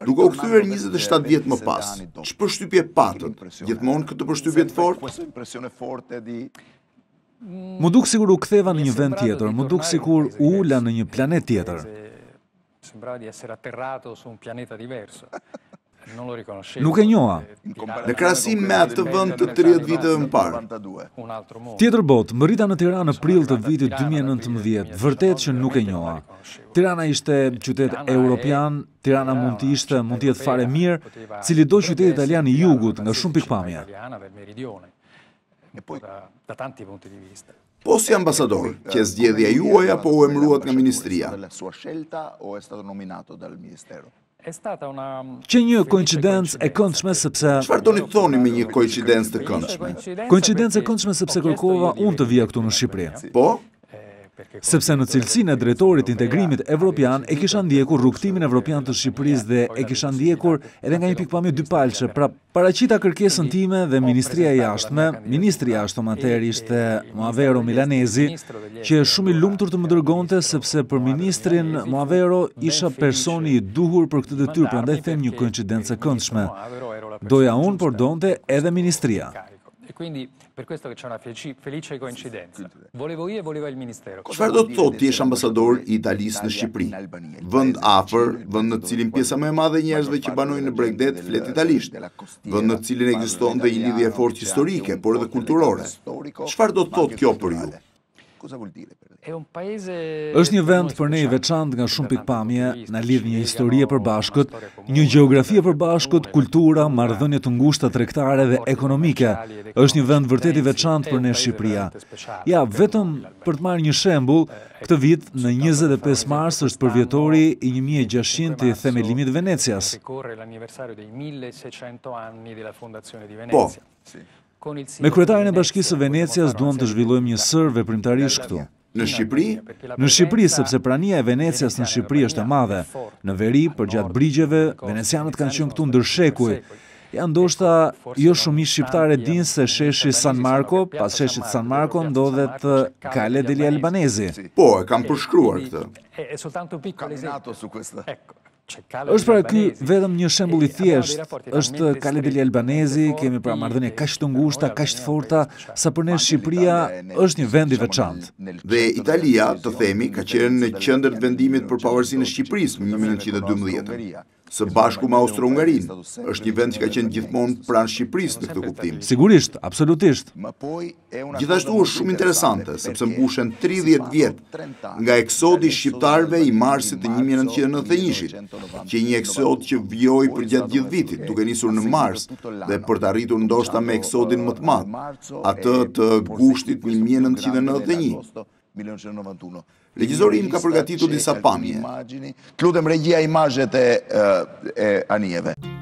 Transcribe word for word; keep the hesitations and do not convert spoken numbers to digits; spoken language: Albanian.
Duke u kthyer njëzet e shtatë vjet më pas, ç'është përshtypje patët? Gjithmonë këtë përshtypje të fortë? Më duk sikur u ktheva në një vend tjetër, më duk sikur u ula në një planet tjetër. Nuk e njoha. Në krahasim me atë vend të tridhjetë viteve më parë. Tjetër botë, më rrita në Tiranë në prill të vitit dy mijë e nëntëmbëdhjetë, vërtet që nuk e njoha. Tirana ishte qytet europian, Tirana mund të ishte, mund të jetë fare mirë, cili do qytet italian i jugut nga shumë pikpamje. Po si ambasador, që zgjedhja juaj apo u emëruat nga ministria? Që një koincidencë e këndshme sepse... Çfarë doni të thoni me një koincidencë të këndshme? Koincidencë e këndshme sepse kërkova unë të vija këtu në Shqipëri. Po? Sepse në cilësinë e drejtorit integrimit evropian e kisha ndjekur rrugtimin evropian të Shqipërisë dhe e kisha ndjekur edhe nga një pikpamje dypalçe. Pra, paraqita kërkesën time dhe Ministria e Jashtme, ministri i jashtëm atëherë ishte Moavero Milanezi, që shumë i lumtur të më dërgonte sepse për ministrin Moavero isha personi i duhur për këtë detyrë, prandaj them një koincidencë e këndshme. Doja unë, por donte edhe ministria. Per questo che c'è una felice coincidenza. Volevo io e voleva il ministero. Çfarë do të thotë ti jesh ambasador i Italisë në Shqipëri? Vend afër, vend në të cilin pjesa më e madhe e njerëzve që banojnë në Bregdet flet italisht. Vend në të cilin ekziston dhe një lidhje e fortë historike, por edhe kulturore. Çfarë do të thotë kjo për ju? Është një vend për ne i veçantë nga shumë pikpamje, na lidh një histori e përbashkët, një gjeografi e përbashkët, kultura, marrëdhënie të ngushta tregtare dhe ekonomike. Është një vend vërtet i veçantë për ne Shqipëria. Ja, vetëm për të marrë një shembull, këtë vit në njëzet e pesë mars është përvjetori i një mijë e gjashtëqind të themelimit të Venecias. Po. Me kryetarin e Bashkisë së Venecias duam të zhvillojmë një sër veprimtarish këtu. Në Shqipëri? Në Shqipëri, sepse prania e Venecias në Shqipëri është e madhe. Në veri, përgjatë brigjeve, venecianët kanë qenë këtu ndër shekuj. Ja, ndoshta jo shumë i shqiptarë dinë se sheshi San Marco, pas sheshit San Marco ndodhet Cale degli Albanesi. Po, e kam përshkruar këtë. Është pra ky vetëm një shembull i thjeshtë, është Cale degli Albanesi, kemi pra marrëdhënie kaq të ngushta, kaq të forta, sa për ne Shqipëria është një vend i veçantë. Dhe Italia, të themi, ka qenë në qendër të vendimit për pavarësinë e Shqipërisë në një mijë e nëntëqind e dymbëdhjetë. Së bashku me Austro-Hungarinë, është një vend që ka qenë gjithmonë pranë Shqipërisë në këtë kuptim. Sigurisht, absolutisht. Gjithashtu është shumë interesante, sepse mbushen tridhjetë vjet nga eksodi i shqiptarëve i marsit të një mijë e nëntëqind e nëntëdhjetë e njëit, që një eksod që vjoi përgjatë gjithë vitit, duke nisur në mars dhe për të arritur ndoshta me eksodin më të madh, atë të gushtit një mijë e nëntëqind e nëntëdhjetë e një. Regjizori im ka përgatitur disa pamje. Lutem regjia imazhet e, e anijeve.